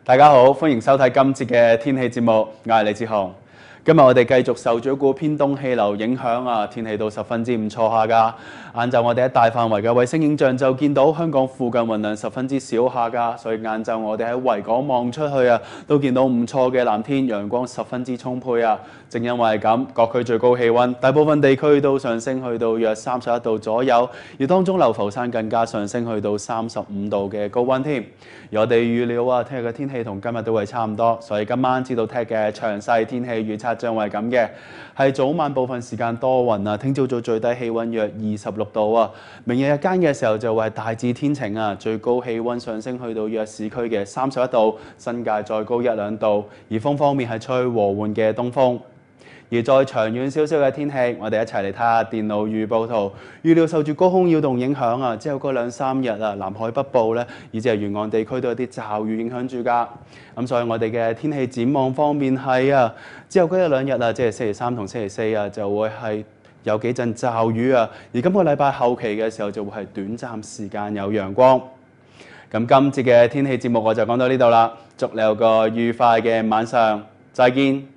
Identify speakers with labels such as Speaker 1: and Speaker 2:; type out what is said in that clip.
Speaker 1: 大家好，歡迎收睇今節嘅天氣節目，我係李志雄。今日我哋繼續受咗一股偏東氣流影響啊，天氣都十分之唔錯下㗎。晏晝我哋喺大範圍嘅衛星影像就見到香港附近雲量十分之少下㗎，所以晏晝我哋喺維港望出去啊，都見到唔錯嘅藍天，陽光十分之充沛啊。正因為咁，各區最高氣温大部分地區都上升去到約31度左右，而當中流浮山更加上升去到35度嘅高温添。而我哋預料啊，聽日嘅天氣同今日都會差唔多，所以今晚知道聽日嘅詳細天氣預測將會係咁嘅，係早晚部分時間多雲啊，聽朝早最低氣温約26度啊，明日日間嘅時候就會係大致天晴啊，最高氣温上升去到約市區嘅31度，新界再高1-2度，而風方面係吹和緩嘅東風。而再長遠少少嘅天氣，我哋一齊嚟睇下電腦預報圖。預料受住高空擾動影響啊，之後嗰2-3日啊，南海北部咧，以至係沿岸地區都有啲驟雨影響住㗎。咁所以我哋嘅天氣展望方面係啊，之後嗰1-2日啊，即係星期3同星期4啊，就會係有幾陣驟雨啊。而今個禮拜後期嘅時候就會係短暫時間有陽光。咁今節嘅天氣節目我就講到呢度啦，祝你有個愉快嘅晚上，再見。